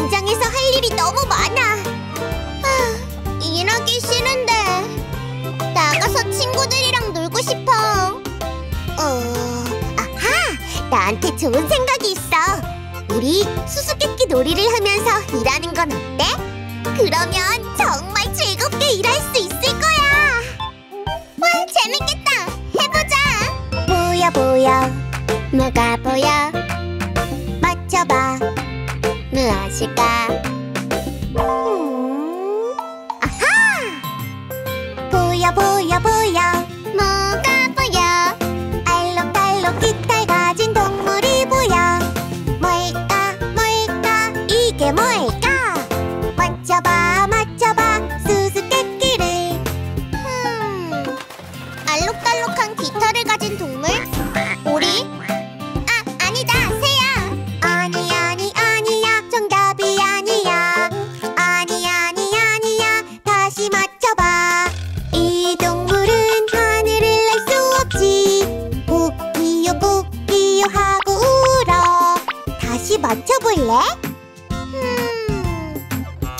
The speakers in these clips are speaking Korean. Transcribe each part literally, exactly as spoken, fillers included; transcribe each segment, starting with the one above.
농장에서 할 일이 너무 많아. 아, 일하기 싫은데 나가서 친구들이랑 놀고 싶어. 어... 아하! 나한테 좋은 생각이 있어. 우리 수수께끼 놀이를 하면서 일하는 건 어때? 그러면 정말 즐겁게 일할 수 있을 거야. 와, 재밌겠다. 해보자. 보여 보여 뭐가 보여? 맞춰봐. 무엇일까? 음... 아하! 보여 보여 보여 뭐가 보여? 알록달록 깃털 가진 동물이 보여. 뭘까 뭘까 이게 뭘까? 맞춰봐 맞춰봐 수수께끼를. 음... 알록달록한 깃털을 가진 동물? 오리? 아, 아니다, 새야. 아니 아니 아니야, 정답이 아니야. 아니 아니 아니야, 다시 맞춰봐. 이 동물은 하늘을 날 수 없지. 꼭기요 꼭기요 하고 울어. 다시 맞춰볼래? 음...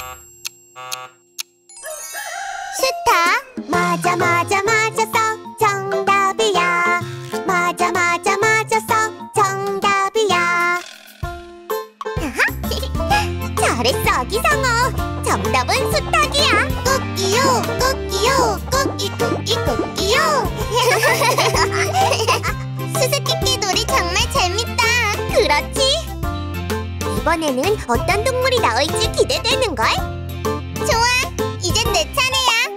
스타? 맞아 맞아 맞았어, 정답이야. 맞아 맞아 맞았어, 정답이야. 잘했어, 아기상어. 정답은 수탉이야. 꾸끼요 꾸끼요 꾸끼 꾸끼 꾸끼요. 수수께끼 놀이 정말 재밌다. 그렇지? 이번에는 어떤 동물이 나올지 기대되는걸? 좋아, 이젠 내 차례야.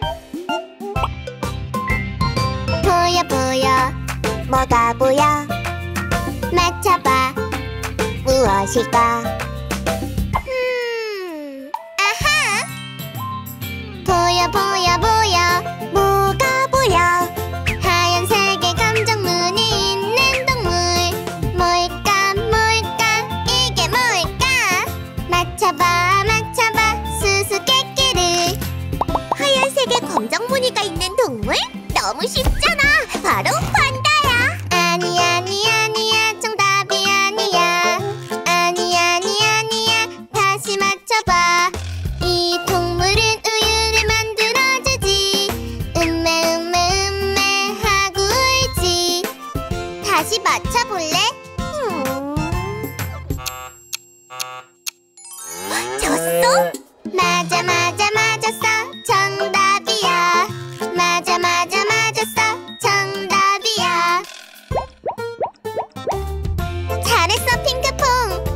보여 보여 뭐가 보여? 맞춰봐. 무엇일까? 음, 아하! 보여 보여 보여 뭐가 보여? 하얀색의 감정 무늬 있는 동물. 뭘까 뭘까 이게 뭘까? 맞춰봐 맞춰봐 수수께끼를. 하얀색의 검정 무늬가 있는 동물? 너무 쉽잖아. 바로 판다야. 아니 아니 아니야, 정답이 아니야. 아니 아니 아니야, 다시 맞춰봐. 이 동물은 우유를 만들어주지. 음메 음메 음메 하고 울지. 다시 맞춰볼래? 음... 졌어? 맞아 맞아 맞았어, 정답이야. 맞아 맞아 맞았어, 정답이야. 잘했어, 핑크퐁.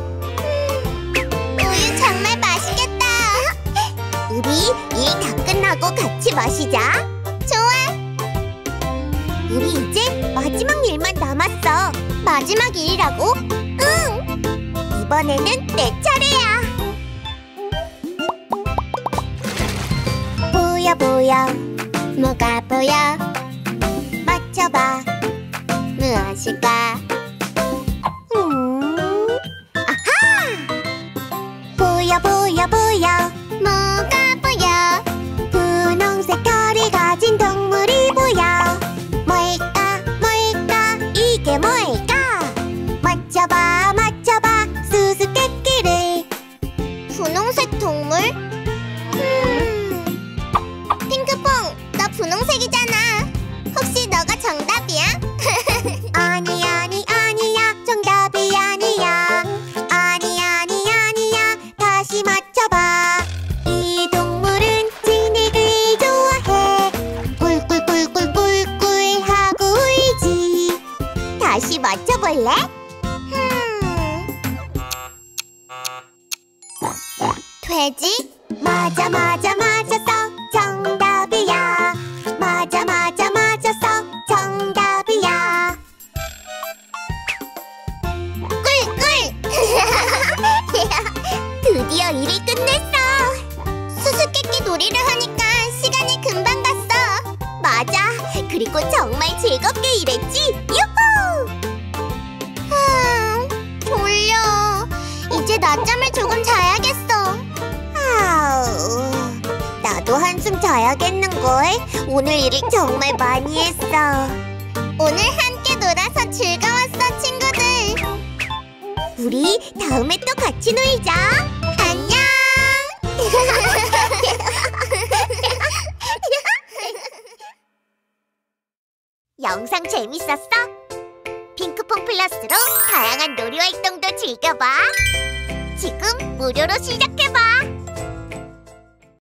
음, 우유 정말 맛있겠다. 우리 일 다 끝나고 같이 마시자. 좋아. 우리 이제 마지막 일만 남았어. 마지막 일이라고? 응. 이번에는 내 차례야. 보여 보여 뭐가 보여? 맞춰봐. 무엇일까? 음, 아하! 보여 보여 보여 뭐가 보여? 분홍색 털을 가진 동물이 보여. 뭘까 뭘까 이게 뭘까? 맞춰봐 맞춰봐 수수께끼를. 분홍색 동물? 음... 핑크퐁, 너 분홍색이잖아. 혹시 너가 정답이야? 아니 아니 아니야, 정답이 아니야. 아니 아니 아니야, 다시 맞춰봐. 이 동물은 진흙을 좋아해. 꿀꿀꿀꿀꿀꿀 하고 울지. 다시 맞춰볼래? 음... 돼지? 맞아 맞아 맞았어, 정답이야. 맞아 맞아 맞았어, 정답이야. 꿀꿀! 드디어 일을 끝냈어. 수수께끼 놀이를 하니까 시간이 금방 갔어. 맞아, 그리고 정말 즐겁게 일했지. 유후! 음, 졸려. 이제 낮잠을 조금 자야겠어. 아우, 나도 한숨 자야겠는걸. 오늘 일을 정말 많이 했어. 오늘 함께 놀아서 즐거웠어, 친구들. 우리 다음에 또 같이 놀자. 안녕. 영상 재밌었어? 핑크퐁 플러스로 다양한 놀이 활동도 즐겨봐. 지금 무료로 시작해봐.